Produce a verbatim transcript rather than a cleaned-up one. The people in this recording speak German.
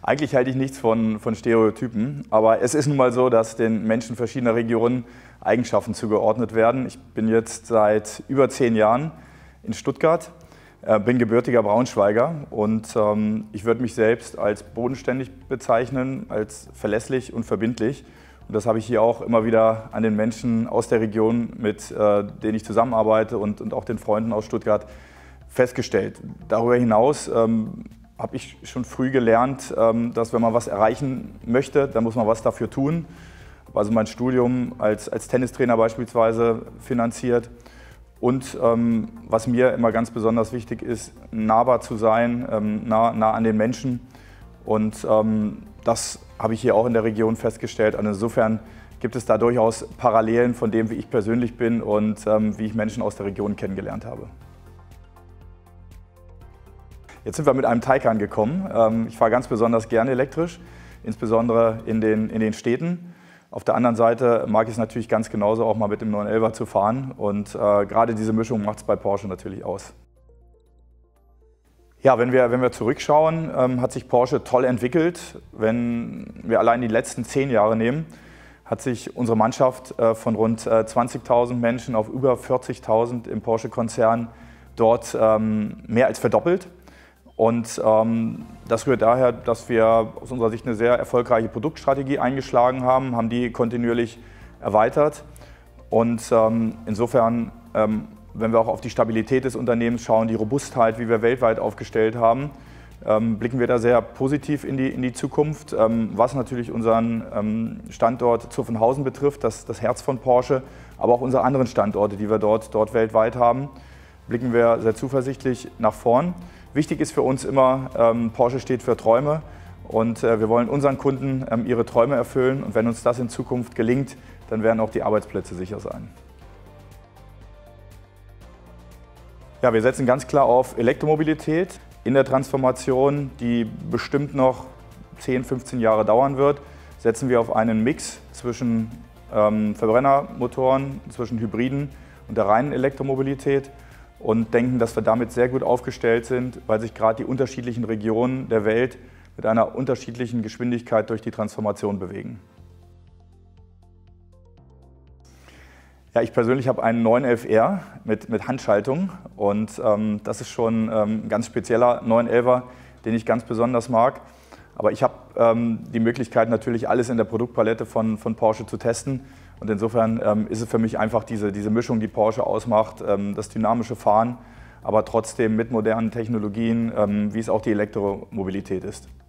Eigentlich halte ich nichts von, von Stereotypen, aber es ist nun mal so, dass den Menschen verschiedener Regionen Eigenschaften zugeordnet werden. Ich bin jetzt seit über zehn Jahren in Stuttgart, äh, bin gebürtiger Braunschweiger und ähm, ich würde mich selbst als bodenständig bezeichnen, als verlässlich und verbindlich. Und das habe ich hier auch immer wieder an den Menschen aus der Region, mit äh, denen ich zusammenarbeite und, und auch den Freunden aus Stuttgart festgestellt. Darüber hinaus ähm, habe ich schon früh gelernt, dass wenn man was erreichen möchte, dann muss man was dafür tun. Ich habe also mein Studium als, als Tennistrainer beispielsweise finanziert. Und ähm, was mir immer ganz besonders wichtig ist, nahbar zu sein, ähm, nah, nah an den Menschen. Und ähm, das habe ich hier auch in der Region festgestellt. Und insofern gibt es da durchaus Parallelen von dem, wie ich persönlich bin und ähm, wie ich Menschen aus der Region kennengelernt habe. Jetzt sind wir mit einem Taycan gekommen. Ich fahre ganz besonders gerne elektrisch, insbesondere in den, in den Städten. Auf der anderen Seite mag ich es natürlich ganz genauso, auch mal mit dem neun elfer zu fahren. Und äh, gerade diese Mischung macht es bei Porsche natürlich aus. Ja, wenn wir, wenn wir zurückschauen, ähm, hat sich Porsche toll entwickelt. Wenn wir allein die letzten zehn Jahre nehmen, hat sich unsere Mannschaft äh, von rund äh, zwanzigtausend Menschen auf über vierzigtausend im Porsche-Konzern dort ähm, mehr als verdoppelt. Und ähm, das rührt daher, dass wir aus unserer Sicht eine sehr erfolgreiche Produktstrategie eingeschlagen haben, haben die kontinuierlich erweitert. Und ähm, insofern, ähm, wenn wir auch auf die Stabilität des Unternehmens schauen, die Robustheit, wie wir weltweit aufgestellt haben, ähm, blicken wir da sehr positiv in die, in die Zukunft. Ähm, was natürlich unseren ähm, Standort Zuffenhausen betrifft, das, das Herz von Porsche, aber auch unsere anderen Standorte, die wir dort, dort weltweit haben, blicken wir sehr zuversichtlich nach vorn. Wichtig ist für uns immer, ähm, Porsche steht für Träume und äh, wir wollen unseren Kunden ähm, ihre Träume erfüllen. Und wenn uns das in Zukunft gelingt, dann werden auch die Arbeitsplätze sicher sein. Ja, wir setzen ganz klar auf Elektromobilität in der Transformation, die bestimmt noch zehn, fünfzehn Jahre dauern wird. Setzen wir auf einen Mix zwischen ähm, Verbrennermotoren, zwischen Hybriden und der reinen Elektromobilität. Und denken, dass wir damit sehr gut aufgestellt sind, weil sich gerade die unterschiedlichen Regionen der Welt mit einer unterschiedlichen Geschwindigkeit durch die Transformation bewegen. Ja, ich persönlich habe einen neun elf R mit, mit Handschaltung und ähm, das ist schon ähm, ein ganz spezieller neun elfer, den ich ganz besonders mag. Aber ich habe ähm, die Möglichkeit, natürlich alles in der Produktpalette von, von Porsche zu testen. Und insofern ähm, ist es für mich einfach diese, diese Mischung, die Porsche ausmacht, ähm, das dynamische Fahren, aber trotzdem mit modernen Technologien, ähm, wie es auch die Elektromobilität ist.